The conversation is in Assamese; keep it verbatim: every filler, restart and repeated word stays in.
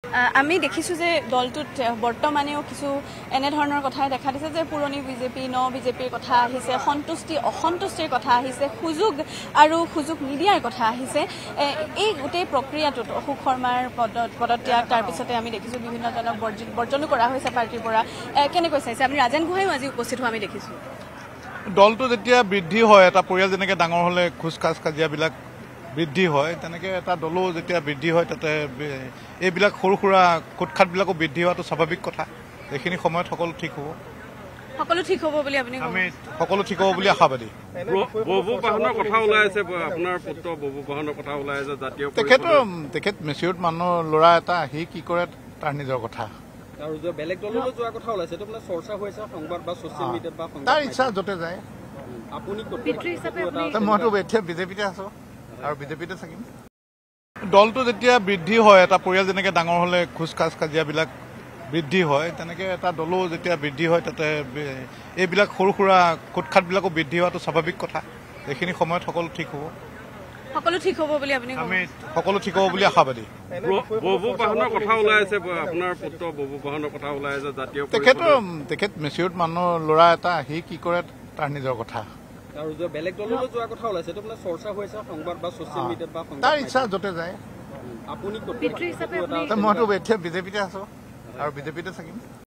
আমি দেখিছোঁ যে দলটোত বৰ্তমানেও কিছু এনেধৰণৰ কথা দেখা দিছে যে পুৰণি বিজেপি ন বিজেপিৰ কথা আহিছে, সন্তুষ্টি অসন্তুষ্টিৰ কথা আহিছে, সুযোগ আৰু সুযোগ নিদিয়াৰ কথা আহিছে। এই গোটেই প্ৰক্ৰিয়াটোত অশোক শৰ্মাৰ পদত্যাগ, তাৰপিছতে আমি দেখিছোঁ বিভিন্নজনক বৰ্জনো কৰা হৈছে পাৰ্টিৰ পৰা। কেনেকৈ চাইছে আপুনি? ৰাজেন গোহাঁইও আজি উপস্থিত হোৱা আমি দেখিছোঁ। দলটো যেতিয়া বৃদ্ধি হয়, এটা পৰিয়াল যেনেকৈ ডাঙৰ হ'লে খোজ খাজ কাজিয়াবিলাক বৃদ্ধি হয়, তেনেকৈ এটা দলো যেতিয়া বৃদ্ধি হয় তাতে এইবিলাক সৰু সুৰা খুটখাটবিলাকো বৃদ্ধি হোৱাটো স্বাভাৱিক কথা। এইখিনি সময়ত সকলো ঠিক হ'ব, সকলো ঠিক হ'ব বুলি আপুনি আমি সকলো ঠিক হ'ব বুলি আশাবাদী। ববু বাহনৰ কথা ওলাই আছে, আপোনাৰ পুত্ৰ ববু বাহনৰ কথা ওলাই আছে জাতীয় তেখেতৰ তেখেত মেচিউৰ্ড মানুহ ল'ৰা এটা, সি কি কৰে তাৰ নিজৰ কথা। আৰু যে বেলেগ দললৈ যোৱা কথা ওলাইছে, এইটো মানে চৰ্চা হৈছে সংবাদ বা ছচিয়েল মিডিয়াত বা তাৰ ইচ্ছা য'তে যায়। আপুনি মইতো এতিয়া বিজেপিতে আছো আৰু বিজেপিতে থাকিম। দলটো যেতিয়া বৃদ্ধি হয়, এটা পৰিয়াল যেনেকৈ ডাঙৰ হ'লে খোজ খাজ কাজিয়াবিলাক বৃদ্ধি হয়, তেনেকৈ এটা দলো যেতিয়া বৃদ্ধি হয় তাতে এইবিলাক সৰু সুৰা খুটখাটবিলাকো বৃদ্ধি হোৱাটো স্বাভাৱিক কথা। এইখিনি সময়ত সকলো ঠিক হ'ব, সকলো ঠিক হ'ব বুলি আপুনি আমি সকলো ঠিক হ'ব বুলি আশাবাদী। ববু বাহনৰ কথা ওলাই আছে, আপোনাৰ পুত্ৰ ববু বাহনৰ কথা ওলাই আছে জাতীয় তেখেতৰ তেখেত মেচিউৰ্ড মানুহ ল'ৰা এটা, সি কি কৰে তাৰ নিজৰ কথা। আৰু যে বেলেগ দললৈ যোৱা কথা ওলাইছে, এইটো মানে চৰ্চা হৈছে সংবাদ বা ছচিয়েল মিডিয়াত বা তাৰ ইচ্ছা য'তে যায়। আপুনি মইতো এতিয়া বিজেপিতে আছো আৰু বিজেপিতে থাকিম।